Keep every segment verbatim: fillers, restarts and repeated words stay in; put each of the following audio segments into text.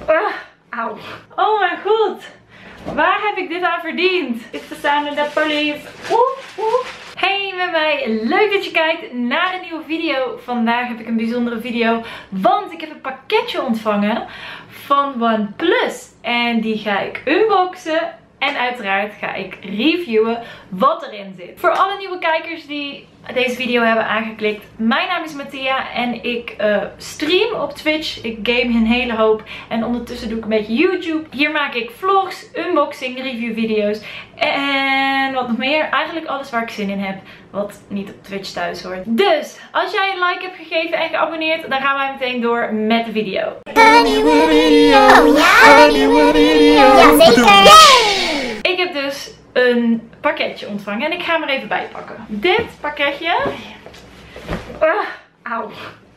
Uh, auw. Oh mijn god. Waar heb ik dit aan verdiend? It's the sound of the police. Woe, woe. Hey met mij, leuk dat je kijkt naar een nieuwe video. Vandaag heb ik een bijzondere video, want ik heb een pakketje ontvangen van OnePlus. En die ga ik unboxen en uiteraard ga ik reviewen wat erin zit. Voor alle nieuwe kijkers die deze video hebben aangeklikt. Mijn naam is Mattia en ik uh, stream op Twitch. Ik game een hele hoop en ondertussen doe ik een beetje YouTube. Hier maak ik vlogs, unboxing, review video's en wat nog meer. Eigenlijk alles waar ik zin in heb, wat niet op Twitch thuis hoort. Dus, als jij een like hebt gegeven en geabonneerd, dan gaan wij meteen door met de video. Een nieuwe video, ja, een nieuwe video. Jazeker! Ik heb dus een pakketje ontvangen en ik ga hem er even bij pakken. Dit pakketje. Uh, auw.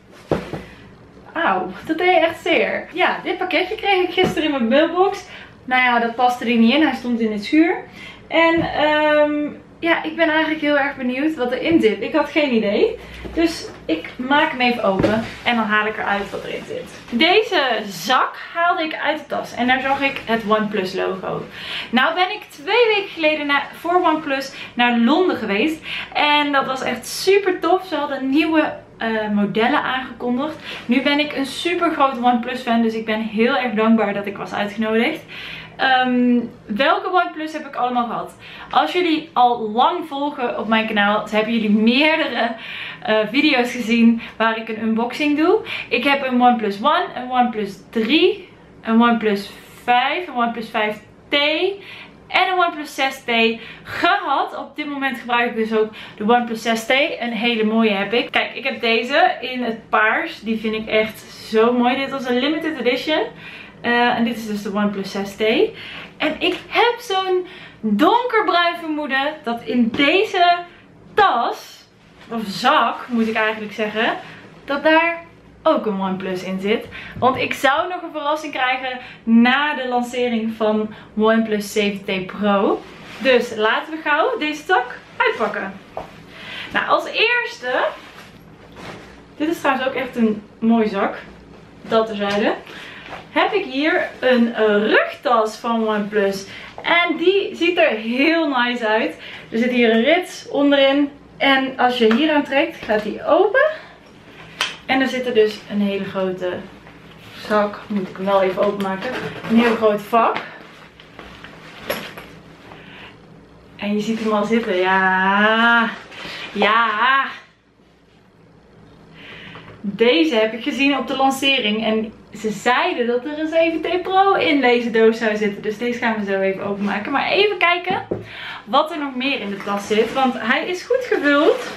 Auw, dat deed echt zeer. Ja, dit pakketje kreeg ik gisteren in mijn mailbox. Nou ja, dat paste er niet in. Hij stond in het schuur. En um, ja, ik ben eigenlijk heel erg benieuwd wat erin zit. Ik had geen idee. Dus ik maak hem even open en dan haal ik eruit wat erin zit. Deze zak haalde ik uit de tas en daar zag ik het OnePlus logo. Nou ben ik twee weken geleden naar, voor OnePlus naar Londen geweest. En dat was echt super tof. Ze hadden nieuwe uh, modellen aangekondigd. Nu ben ik een super groot OnePlus fan, dus ik ben heel erg dankbaar dat ik was uitgenodigd. Um, welke OnePlus heb ik allemaal gehad? Als jullie al lang volgen op mijn kanaal, dan hebben jullie meerdere uh, video's gezien waar ik een unboxing doe. Ik heb een OnePlus One, een OnePlus drie, een OnePlus vijf, een OnePlus vijf T en een OnePlus zes T gehad. Op dit moment gebruik ik dus ook de OnePlus zes T. Een hele mooie heb ik. Kijk, ik heb deze in het paars. Die vind ik echt zo mooi. Dit was een limited edition. Uh, en dit is dus de OnePlus zes T. En ik heb zo'n donkerbruin vermoeden dat in deze tas, of zak moet ik eigenlijk zeggen, dat daar ook een OnePlus in zit. Want ik zou nog een verrassing krijgen na de lancering van OnePlus zeven T Pro. Dus laten we gauw deze zak uitpakken. Nou, als eerste, dit is trouwens ook echt een mooie zak, dat terzijde, heb ik hier een rugtas van OnePlus. En die ziet er heel nice uit. Er zit hier een rits onderin. En als je hier aan trekt, gaat die open. En er zit er dus een hele grote zak. Moet ik hem wel even openmaken. Een heel groot vak. En je ziet hem al zitten. Ja. Ja. Deze heb ik gezien op de lancering. En ze zeiden dat er een zeven T Pro in deze doos zou zitten. Dus deze gaan we zo even openmaken. Maar even kijken wat er nog meer in de tas zit. Want hij is goed gevuld.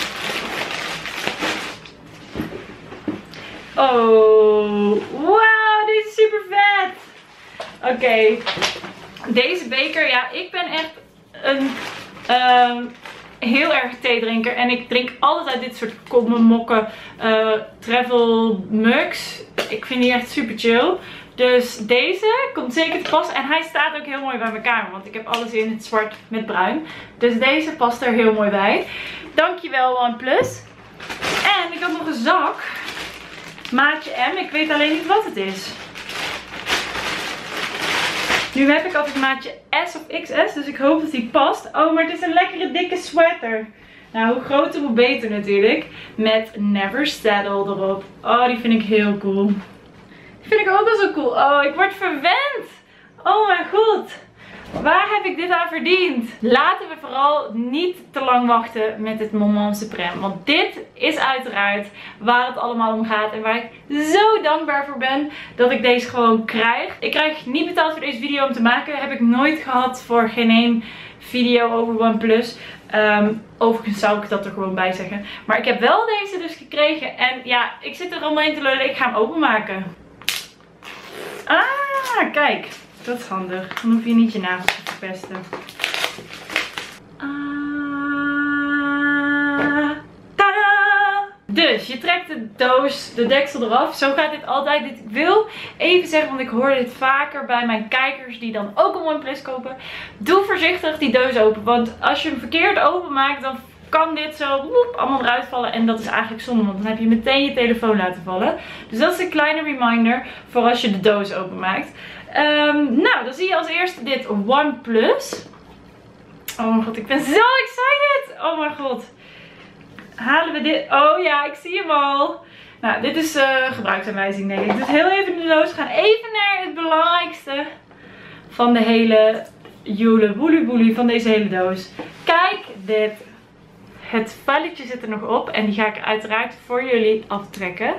Oh, wauw, dit is super vet. Oké, okay. Deze beker, ja, ik ben echt een um, heel erg theedrinker. En ik drink altijd uit dit soort kommen, mokken, uh, travel mugs. Ik vind die echt super chill. Dus deze komt zeker te pas. En hij staat ook heel mooi bij mijn kamer. Want ik heb alles in het zwart met bruin. Dus deze past er heel mooi bij. Dankjewel OnePlus. En ik had nog een zak. Maatje M. Ik weet alleen niet wat het is. Nu heb ik altijd maatje S of X S. Dus ik hoop dat die past. Oh, maar het is een lekkere dikke sweater. Nou, hoe groter hoe beter natuurlijk. Met Never Settle erop. Oh, die vind ik heel cool. Die vind ik ook wel zo cool. Oh, ik word verwend. Oh mijn god. Waar heb ik dit aan verdiend? Laten we vooral niet te lang wachten met het moment suprême. Want dit is uiteraard waar het allemaal om gaat. En waar ik zo dankbaar voor ben dat ik deze gewoon krijg. Ik krijg niet betaald voor deze video om te maken. Heb ik nooit gehad voor geen één video over OnePlus. Um, overigens zou ik dat er gewoon bij zeggen. Maar ik heb wel deze dus gekregen. En ja, ik zit er omheen te lullen. Ik ga hem openmaken. Ah, kijk. Dat is handig. Dan hoef je niet je nagels te verpesten. Ah, tada! Dus je trekt de doos, de deksel eraf. Zo gaat dit altijd. Dit, ik wil even zeggen, want ik hoor dit vaker bij mijn kijkers die dan ook een OnePlus kopen. Doe voorzichtig die doos open. Want als je hem verkeerd openmaakt, dan kan dit zo woep, allemaal eruit vallen. En dat is eigenlijk zonde, want dan heb je meteen je telefoon laten vallen. Dus dat is een kleine reminder voor als je de doos openmaakt. Um, nou, dan zie je als eerste dit OnePlus. Oh mijn god, ik ben zo excited. Oh mijn god. Halen we dit? Oh ja, ik zie hem al. Nou, dit is uh, gebruiksaanwijzing denk ik. Dus heel even in de doos. We gaan even naar het belangrijkste van de hele joele woelie woelie van deze hele doos. Kijk dit. Het velletje zit er nog op. En die ga ik uiteraard voor jullie aftrekken.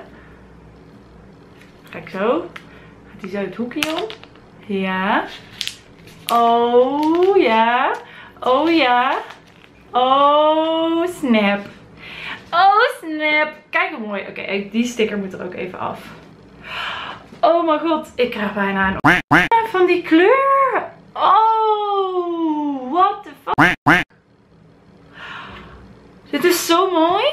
Kijk zo. Gaat die zo het hoekje om? Ja. Oh ja. Oh ja. Oh snap. Oh snap. Kijk hoe mooi. Oké, okay, die sticker moet er ook even af. Oh mijn god. Ik krijg bijna een van die kleur. Oh. What the fuck. Dit is zo mooi.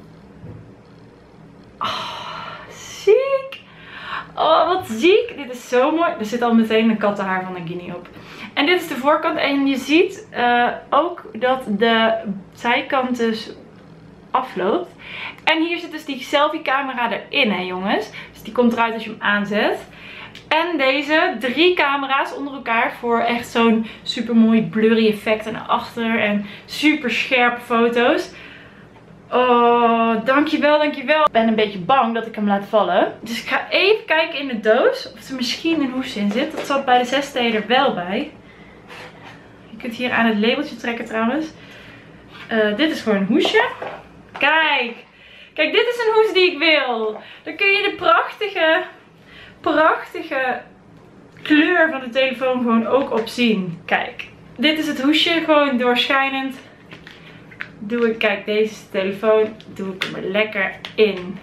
Oh, ziek. Oh, wat ziek. Dit is zo mooi. Er zit al meteen een kattenhaar van een guinea op. En dit is de voorkant. En je ziet uh, ook dat de zijkant dus afloopt. En hier zit dus die selfie camera erin, hè jongens. Dus die komt eruit als je hem aanzet. En deze drie camera's onder elkaar voor echt zo'n super mooi blurry effect naar achter. En super scherpe foto's. Oh, dankjewel, dankjewel. Ik ben een beetje bang dat ik hem laat vallen. Dus ik ga even kijken in de doos of er misschien een hoes in zit. Dat zat bij de zes T er wel bij. Je kunt hier aan het labeltje trekken trouwens. Uh, dit is gewoon een hoesje. Kijk. Kijk, dit is een hoes die ik wil. Dan kun je de prachtige, prachtige kleur van de telefoon gewoon ook op zien. Kijk. Dit is het hoesje. Gewoon doorschijnend. Doe ik, kijk, deze telefoon doe ik hem er lekker in.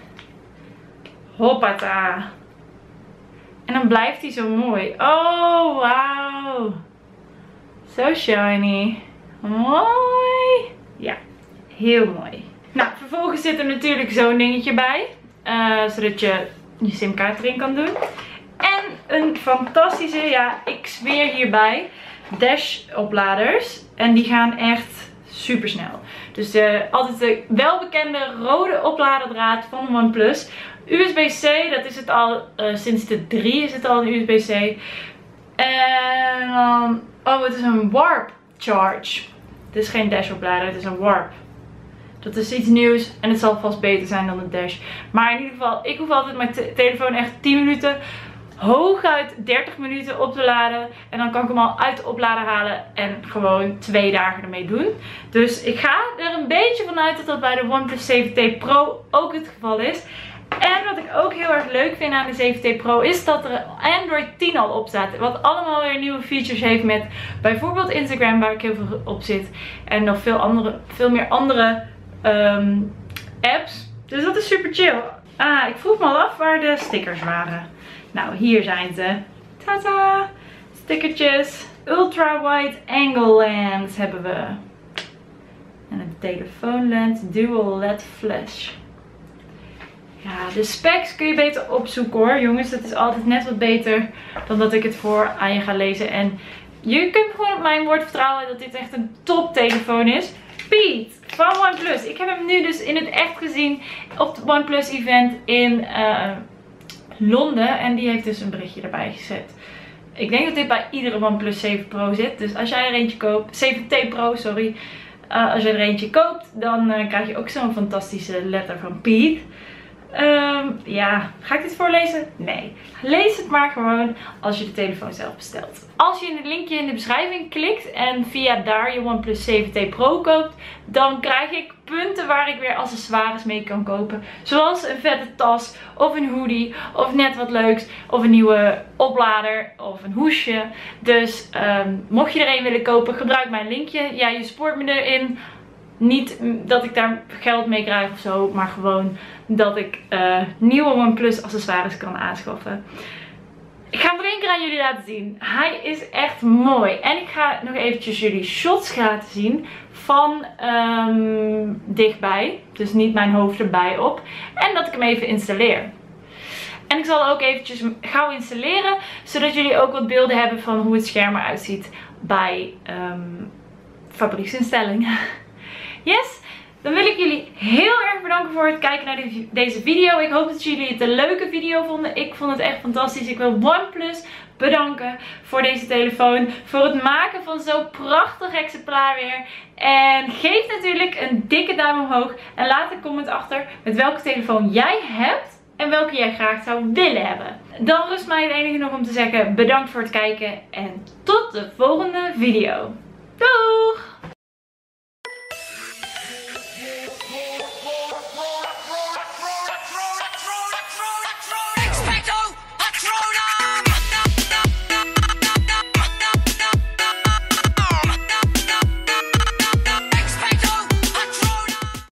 Hoppata. En dan blijft hij zo mooi. Oh, wauw. Zo shiny. Mooi. Ja, heel mooi. Nou, vervolgens zit er natuurlijk zo'n dingetje bij. Uh, zodat je je simkaart erin kan doen. En een fantastische, ja, ik zweer hierbij, Dash opladers. En die gaan echt super snel. Dus de, altijd de welbekende rode opladerdraad van de OnePlus. U S B C, dat is het al, uh, sinds de drie is het al een U S B C. En dan, oh het is een warp charge. Het is geen Dash oplader, het is een warp. Dat is iets nieuws en het zal vast beter zijn dan de Dash. Maar in ieder geval, ik hoef altijd mijn te telefoon echt tien minuten, hooguit dertig minuten op te laden. En dan kan ik hem al uit de oplader halen en gewoon twee dagen ermee doen. Dus ik ga er een beetje vanuit dat dat bij de OnePlus zeven T Pro ook het geval is. En wat ik ook heel erg leuk vind aan de zeven T Pro is dat er Android tien al op staat. Wat allemaal weer nieuwe features heeft met bijvoorbeeld Instagram, waar ik heel veel op zit. En nog veel, andere, veel meer andere um, apps. Dus dat is super chill. Ah, ik vroeg me al af waar de stickers waren. Nou, hier zijn ze. Tada! Stickertjes. Ultra wide angle lens hebben we. En een telefoonlens. Dual L E D flash. Ja, de specs kun je beter opzoeken hoor. Jongens, dat is altijd net wat beter dan dat ik het voor aan je ga lezen. En je kunt gewoon op mijn woord vertrouwen dat dit echt een top telefoon is. Piet van OnePlus. Ik heb hem nu dus in het echt gezien op het OnePlus event in uh, Londen. En die heeft dus een berichtje erbij gezet. Ik denk dat dit bij iedere OnePlus zeven Pro zit. Dus als jij er eentje koopt, zeven T Pro, sorry. Uh, als je er eentje koopt, dan uh, krijg je ook zo'n fantastische letter van Piet. Um, ja, ga ik dit voorlezen? Nee. Lees het maar gewoon als je de telefoon zelf bestelt. Als je in het linkje in de beschrijving klikt en via daar je OnePlus zeven T Pro koopt, dan krijg ik punten waar ik weer accessoires mee kan kopen. Zoals een vette tas, of een hoodie, of net wat leuks, of een nieuwe oplader, of een hoesje. Dus um, mocht je er een willen kopen, gebruik mijn linkje. Ja, je spoort me erin. Niet dat ik daar geld mee krijg of zo, maar gewoon dat ik uh, nieuwe OnePlus accessoires kan aanschaffen. Ik ga hem er één keer aan jullie laten zien. Hij is echt mooi. En ik ga nog eventjes jullie shots laten zien van um, dichtbij. Dus niet mijn hoofd erbij op. En dat ik hem even installeer. En ik zal ook eventjes gauw installeren, zodat jullie ook wat beelden hebben van hoe het scherm eruit ziet bij um, fabrieksinstellingen. Yes, Dan wil ik jullie heel erg bedanken voor het kijken naar deze video. Ik hoop dat jullie het een leuke video vonden. Ik vond het echt fantastisch. Ik wil OnePlus bedanken voor deze telefoon. Voor het maken van zo'n prachtig exemplaar weer. En geef natuurlijk een dikke duim omhoog. En laat een comment achter met welke telefoon jij hebt. En welke jij graag zou willen hebben. Dan rust mij het enige nog om te zeggen bedankt voor het kijken. En tot de volgende video.